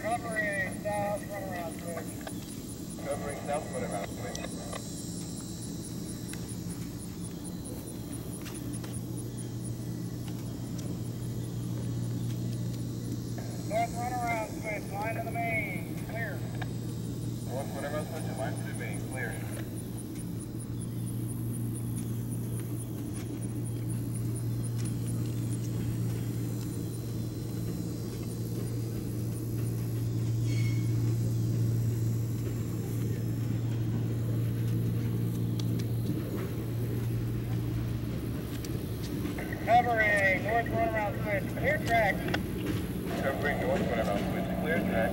Robbery, south, runaround switch. Covering south, runaround switch. North runaround switch, line to the main, clear. North runaround switch and line to the main, clear. Covering north runaround switch, clear track. Covering north runaround switch, clear track.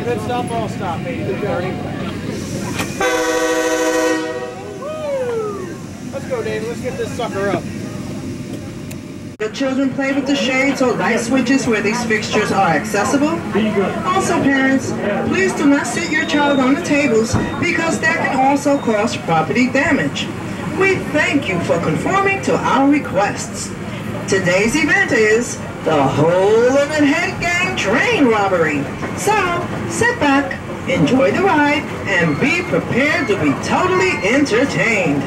Good stuff, all stop, 80-30. Let's go, David. Let's get this sucker up. The children play with the shades or light switches where these fixtures are accessible. Also, parents, please do not sit your child on the tables because that can also cause property damage. We thank you for conforming to our requests. Today's event is the Hole in the Head Gang Train Robbery. So, sit back, enjoy the ride, and be prepared to be totally entertained.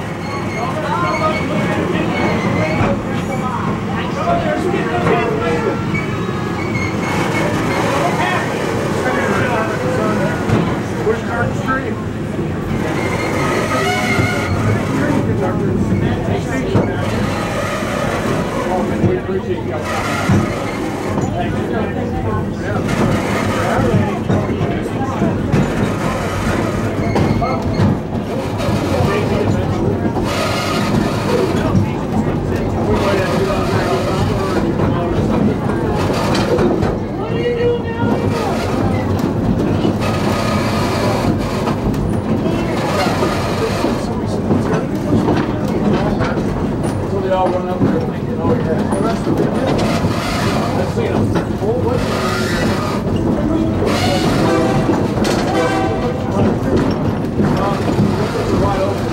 Where's Garden Street? We appreciate you guys. Thank all run up there thinking, oh yeah, well, that's the big deal. Let's see them. Oh, what's wide open.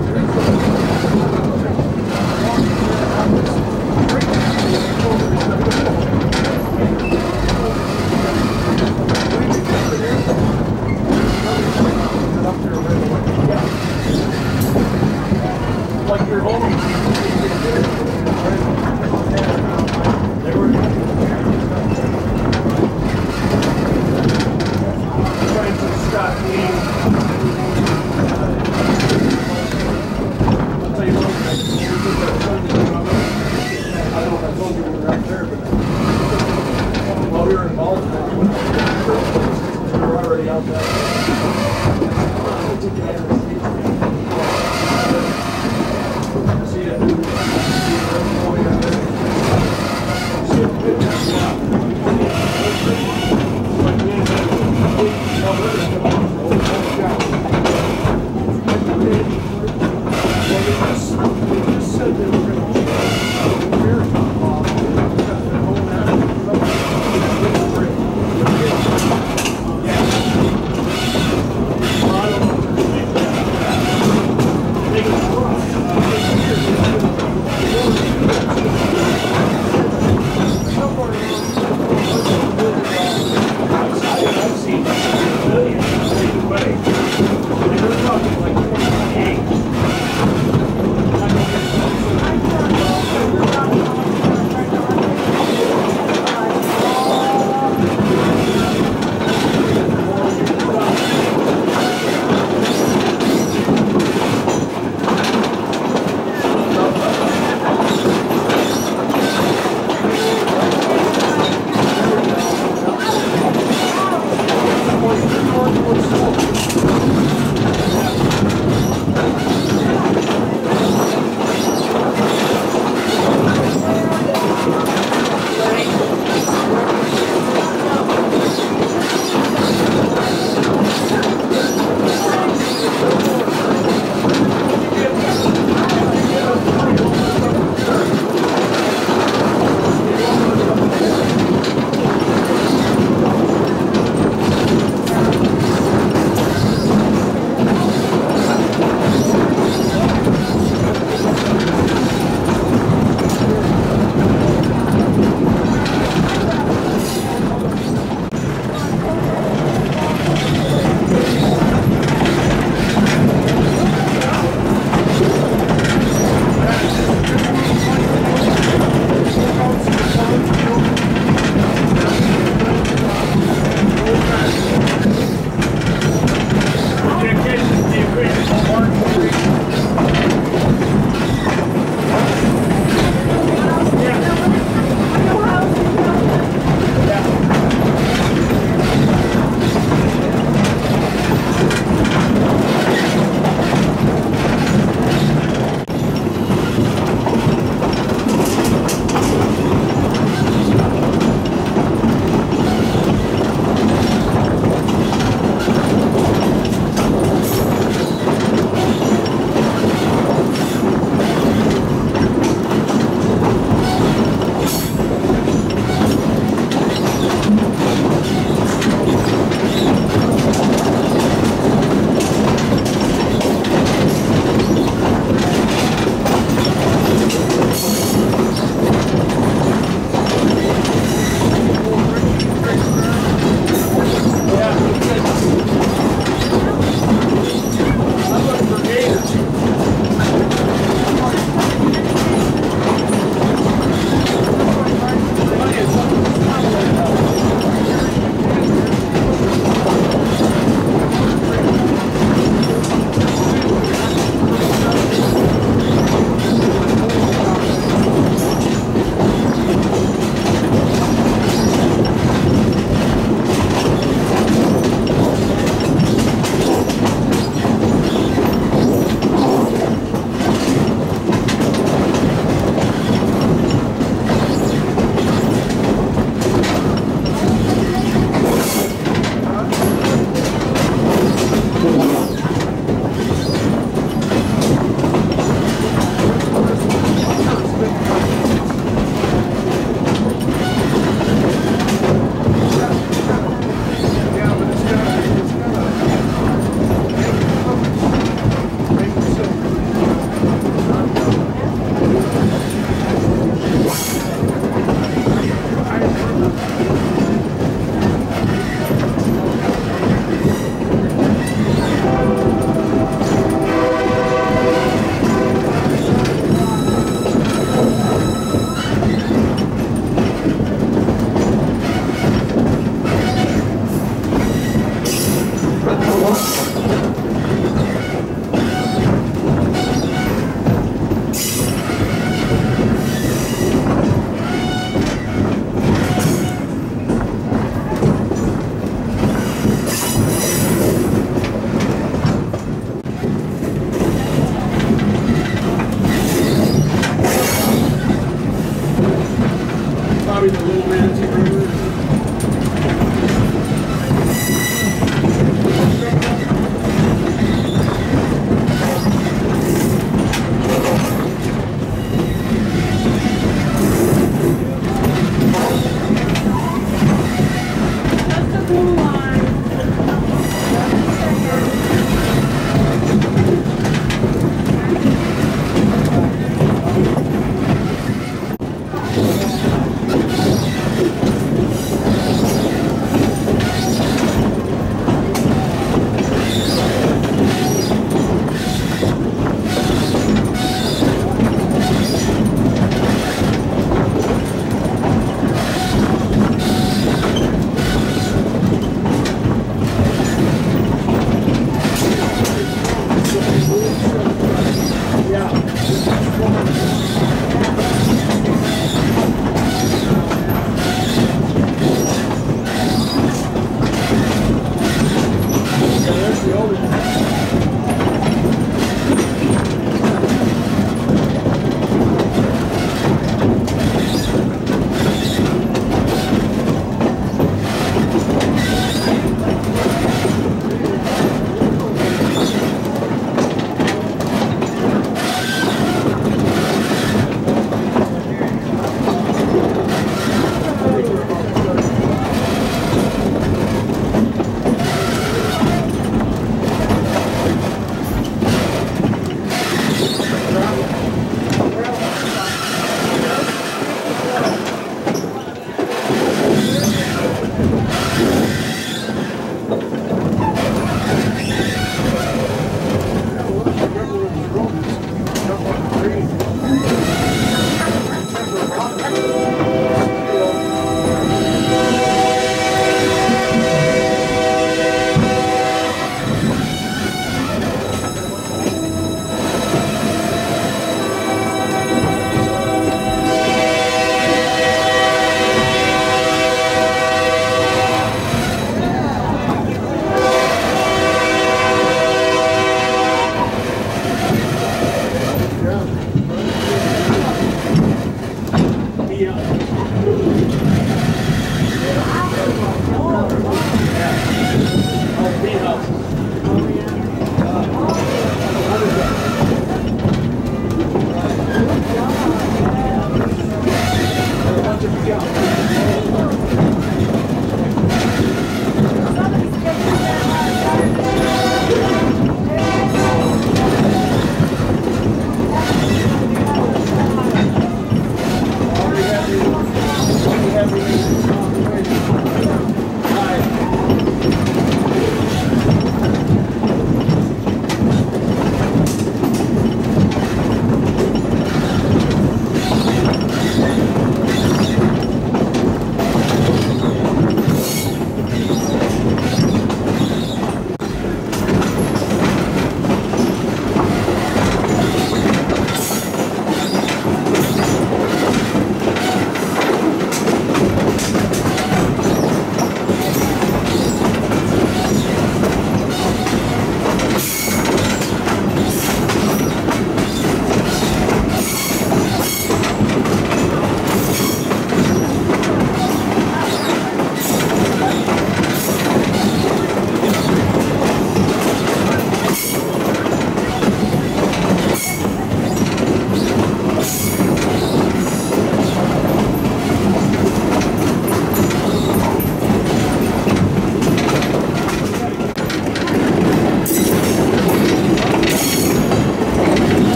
Like your home.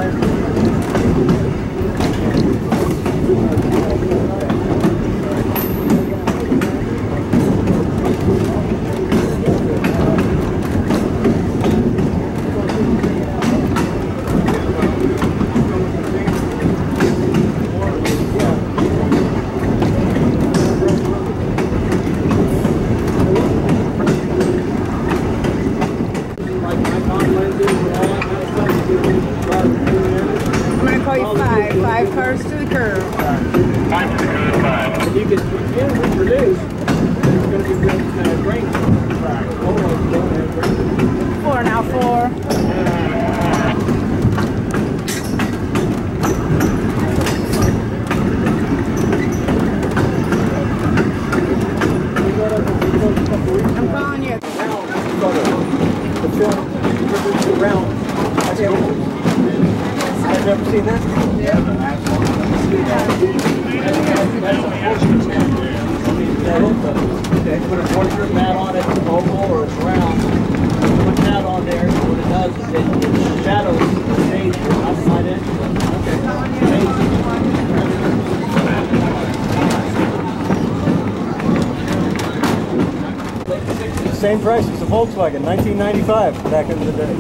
Same price as a Volkswagen, 1995 back in the day.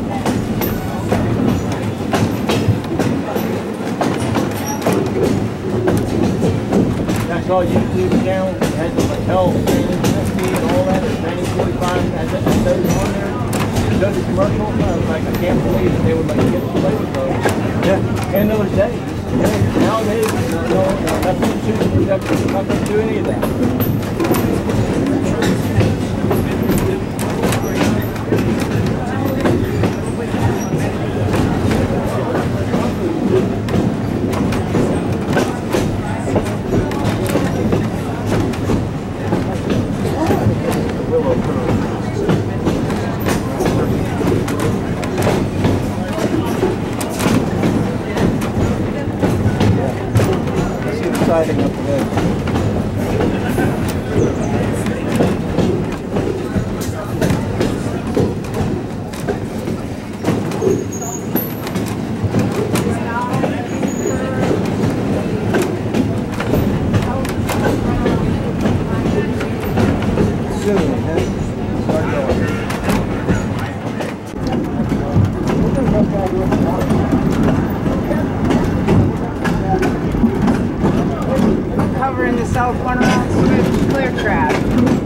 That's all you do now. It has the hotel, and all that. It's 1945 has those on there. Does the commercial? Like I can't believe that they would like get away with those. Yeah. In those days. Yeah. Nowadays, nothing to choose. Nothing to do any of that. Siding up there. Covering the south one around Switch, clear track.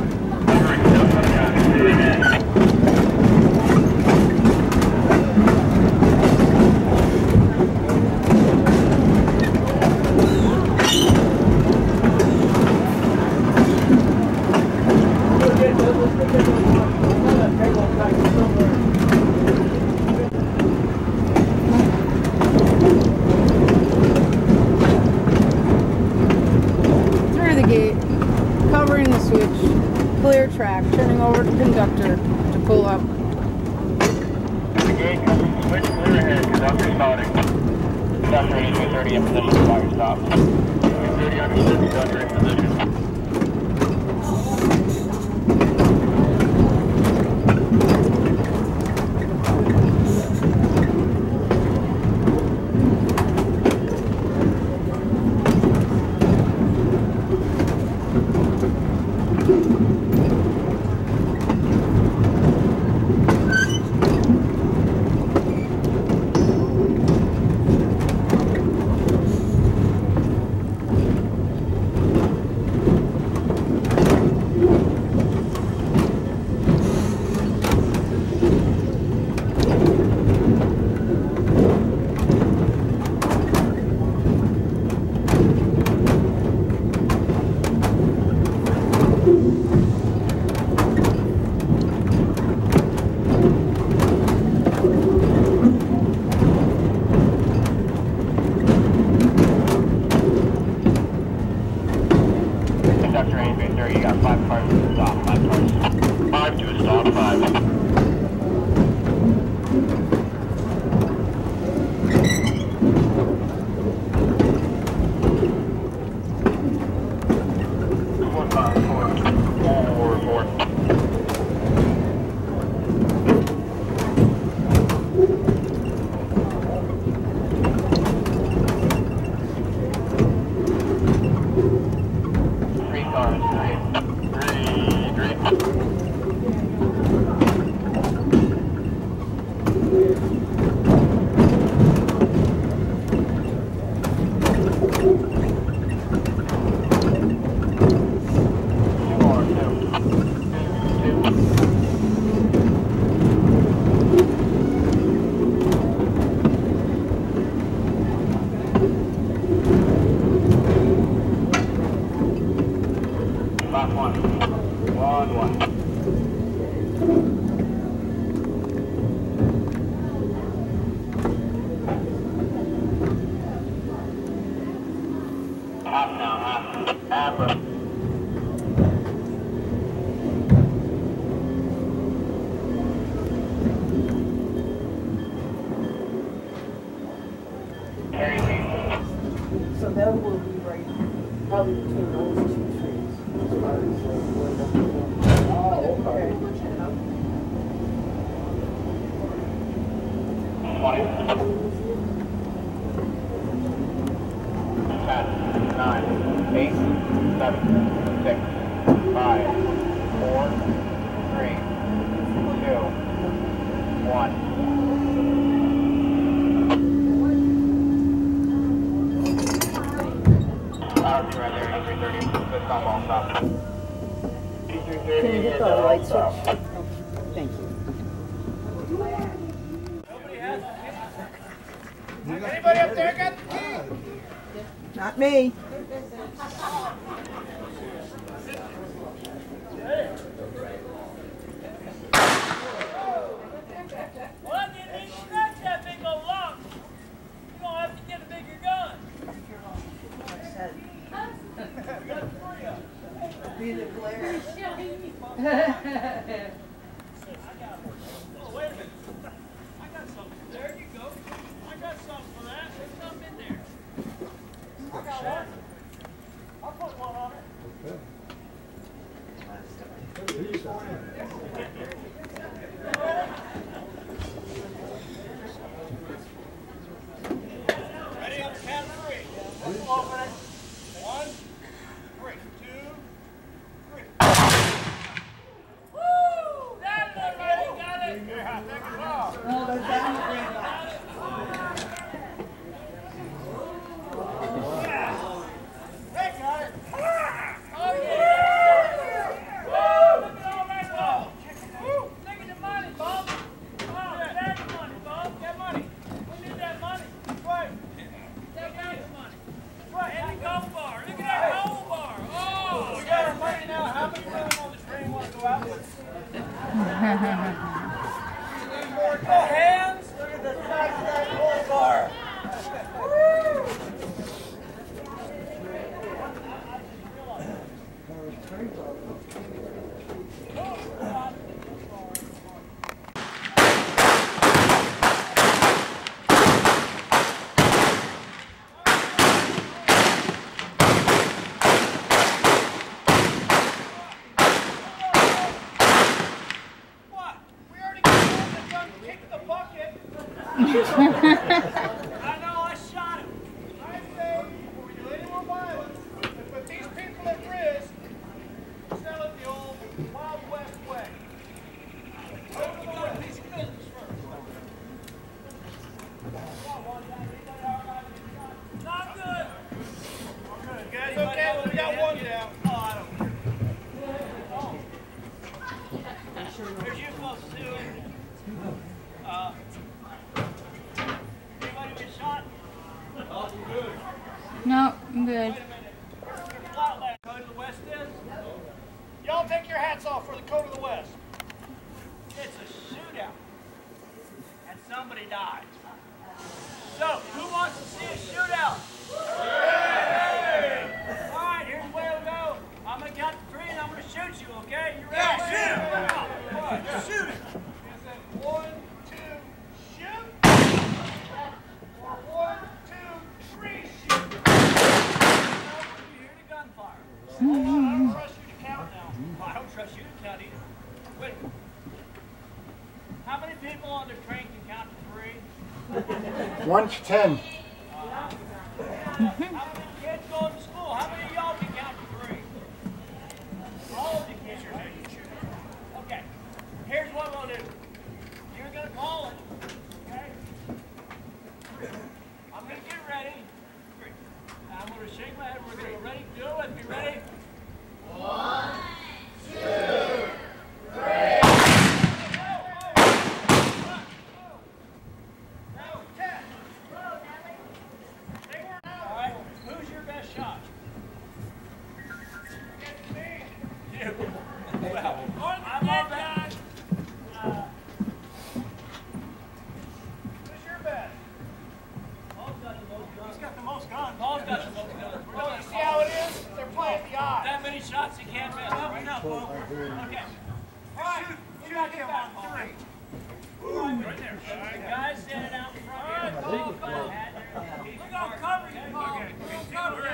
Covering the switch, clear track, turning over to conductor to pull up. The gate comes switch clear ahead, conductor starting. Conductor is 230 in position, fire stop. 230 understood, conductor in position. window will be right, probably between those two trees. As far as the window. Oh, okay. 20. 10, 9, 8, 7, 6, 5, 4, 3, 2, 1. Right there, 330. Good stop, all stop. Can you hit the light switch? Thank you. Anybody up there got the key? Not me. Well, you didn't scratch that big old lump. You don't have to get a bigger gun. Be the glare. Oh, wait a minute. I got something. There you go. I got something for that. There's something in there. I got one. I'll put one on it. Ready on the count of 3. One, 3, 2, 3. Woo! That's it, buddy. Got it. Yeah, take it off. Hey, got it. Oh, yeah. Woo! Look at all that ball. Woo! Look at the money, Bob. Oh, that's money, Bob. Get money. We need that money. Right. Take out the money. Right, and the gold bar. Look at that gold bar. Oh, we got our money now. How many women on the screen want to go out with? Go hands. Look at the size of that gold bar. What? We already got one that done kicked the bucket. I know, I shot him. I say, before we do any more violence, but these people at risk, sell it the old Wild West way. Open the way. Piece of business first. Not good. Good. Guys, okay, we got one down. Oh, I don't care. Here's you folks, Sue. Anybody been shot? No, I'm good. Flatland. Code of the West is? Y'all take your hats off for the Code of the West. It's a shootout. And somebody died. So, who wants to see a shootout? Hey! All right, here's the way it'll go. I'm going to count to 3 and I'm going to shoot you, okay? You ready? Yeah, shoot! All right, shoot it. Is it 1, 2, shoot? 1, 2, 3, shoot. You hear the gunfire. Hold on, I don't trust you to count now. Well, I don't trust you to count either. Wait. How many people on the train can count to 3? 1 to 10. How many kids go to school? How many of y'all can count to 3? All of you kids are making sure. Okay. Here's what we'll do. You're going to call it. Okay? I'm going to get ready. I'm going to shake my head. We're going to ready. Do it with me. Ready? 1, 2, 3. Who's your best shot? You. Well, I'm on that. Who's your best? Paul's got the most guns. He's got the most guns. Paul's got the most guns. Oh, you see how it is? They're playing the odds. That many shots you can't miss. Open up, Paul. Okay. All right. You got him on 3. Right there. The guys standing out in front. All right, Paul. We're going to cover you, Paul. We're going to cover you.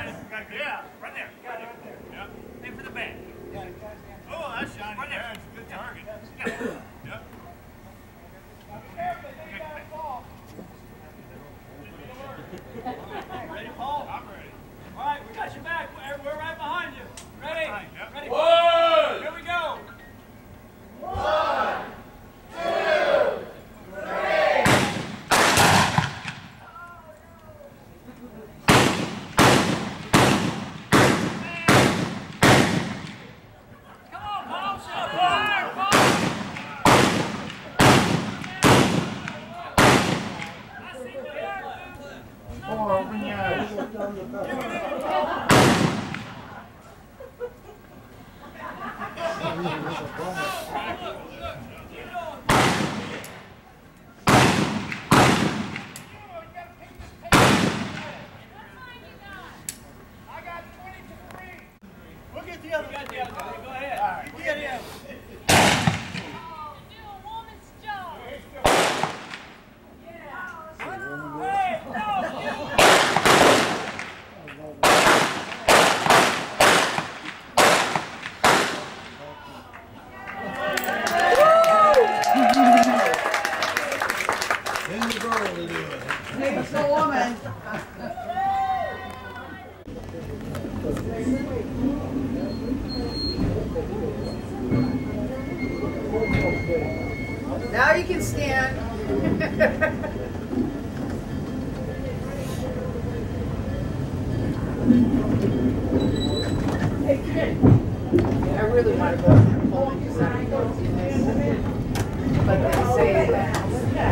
Ready, Paul? I'm ready. All right, we got your back. We're right behind you. Ready? Ready? One. Here we go. 1, 2, 3. Come on, Paul. Shut fire, Paul. I see the air. I got 20 to 3. We'll get the other guy. Go ahead. All right. We'll get him. Hey, no. It's the woman. Now you can stand. I really want to go to Poland because I'm in this, but they say that.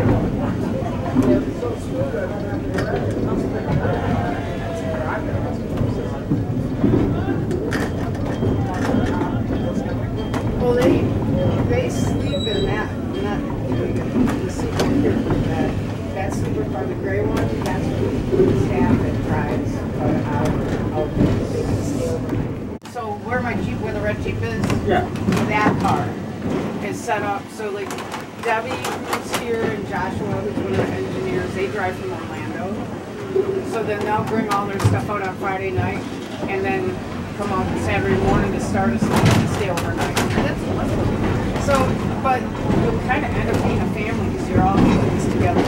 Well, they sleep in that. I'm not doing it. They sleep in that sleeper car, the gray one. That's the staff that drives about an hour out. They can stay overnight. So where my Jeep, where the red Jeep is, that car is set up. So like Debbie who's here and Joshua, who's one of the engineers, they drive from Orlando. So then they'll bring all their stuff out on Friday night and then come out Saturday morning to start us and stay overnight. That's awesome. So, but you'll kind of end up being a family because you're all doing this together.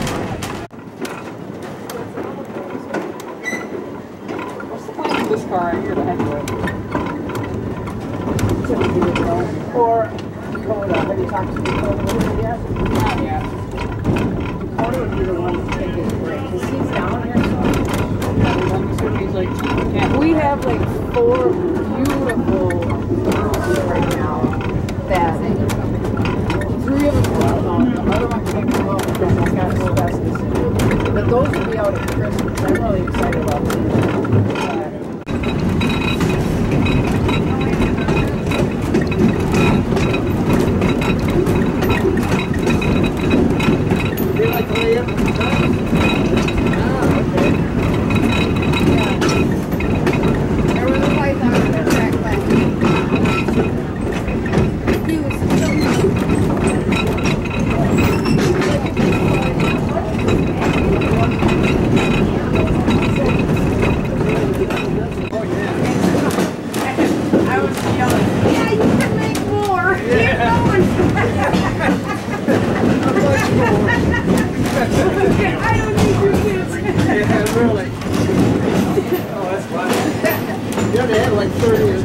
What's the plan with this car right here, the headlight? Or Dakota. Have you talked to Dakota yet? Not yet. Dakota would be the one to take his break. Because he's down here, so he's like, yeah. We have like 4 beautiful girls right now that 3 of them are alone. The other one can't come up because he's got no asbestos. But those will be out at Christmas. I'm really excited about them. They like to lay up in the sun. Ah, okay. Yeah. There was a light on that track back. He was I was yelling, yeah, you can make more. Keep going. I don't need your kids. Yeah, really. Oh, that's fun. Yeah, they had like 30 years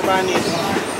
find these.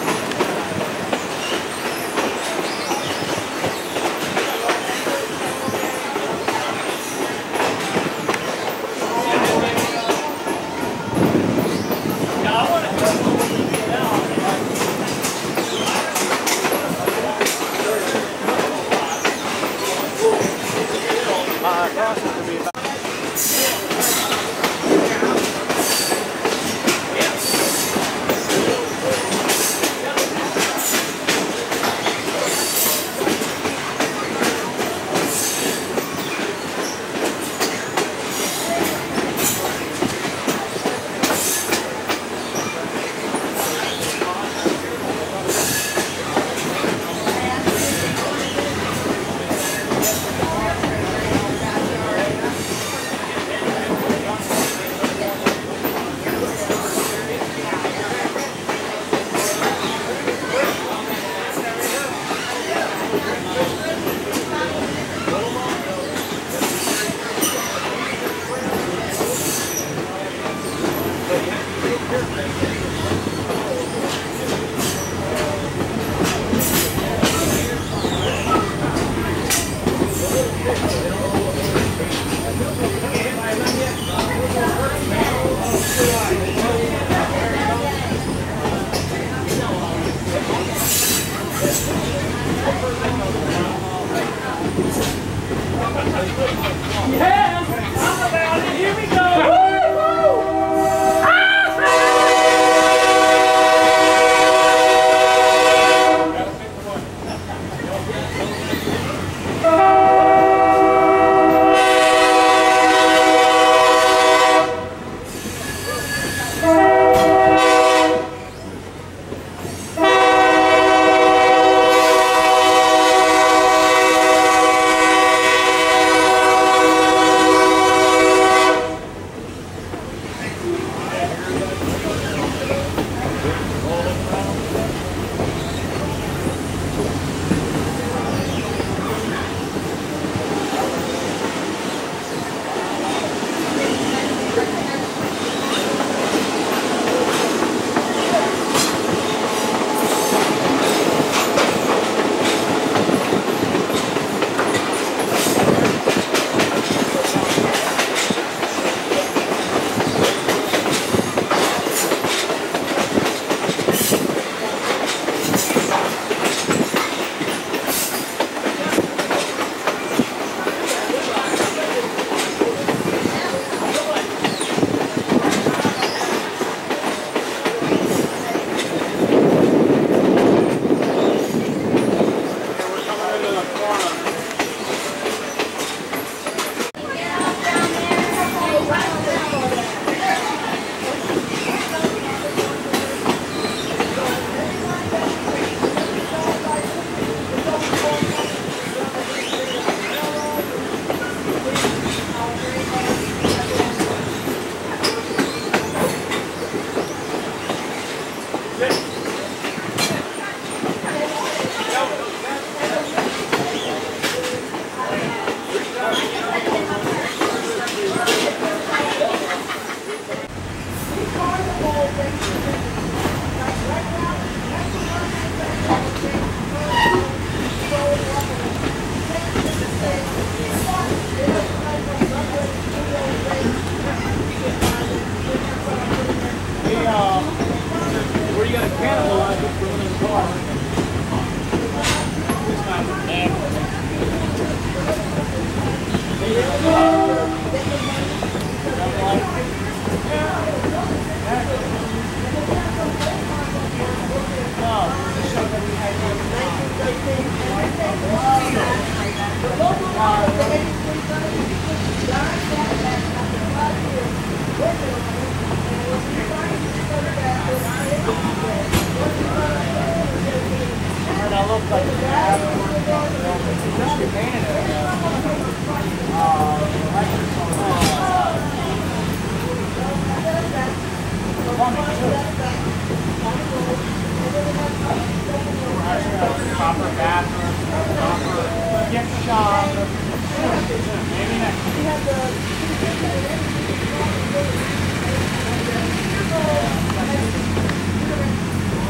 Proper bathroom, proper gift shop. Maybe next.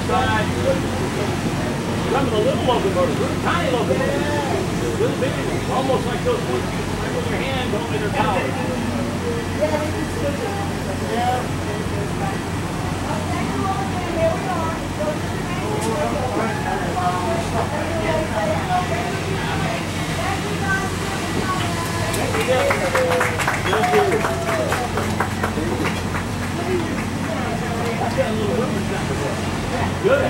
side. Some of the little locomotives, little tiny locomotives, little bitty ones, almost like those ones you swing with your hands, only they're powered. Good.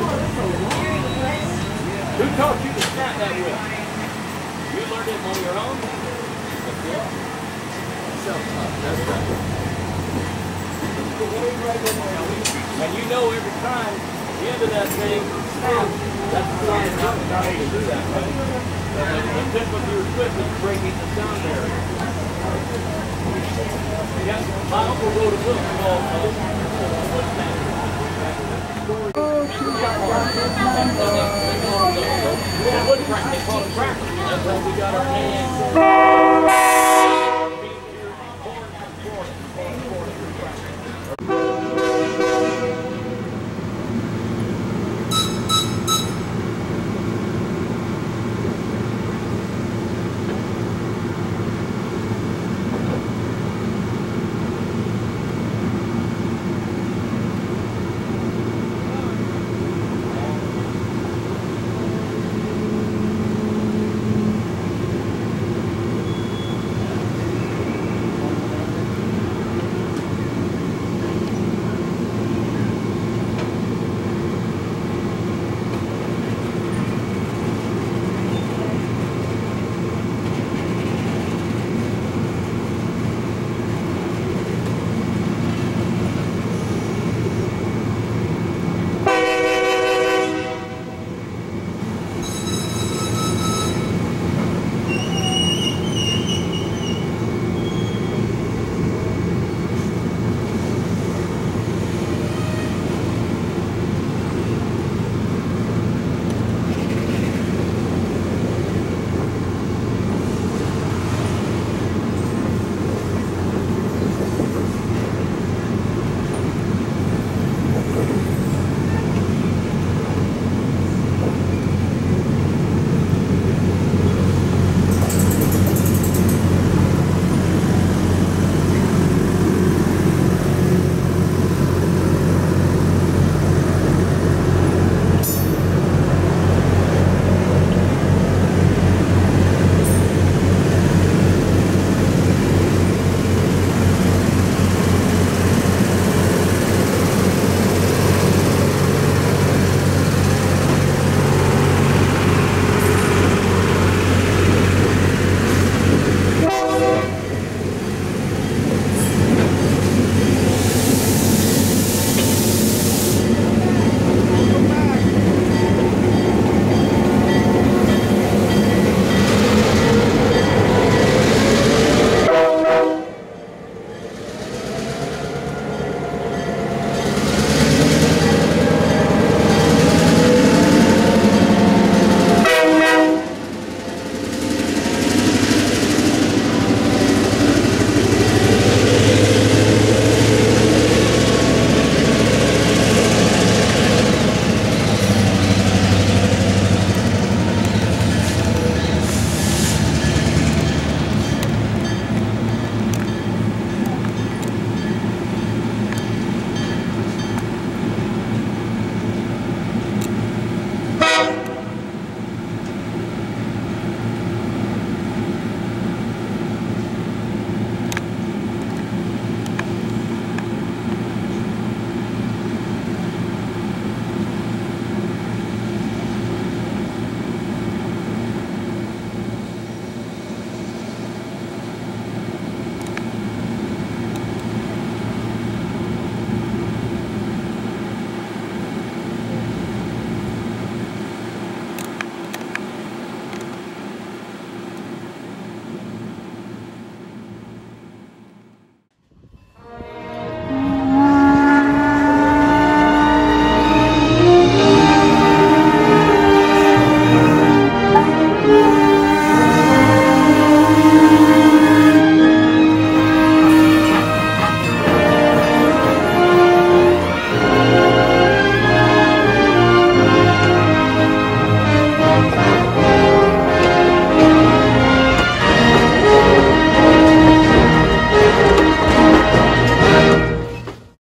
Who taught you to snap that whip? You learned it on your own? That's right. And you know every time the end of that thing snaps, that's the sign of how to do that, right? The tip of your whip is breaking the sound barrier. Yes, my uncle wrote a book called What's That? Wood crack, they call it crackers. That's how we got our hands.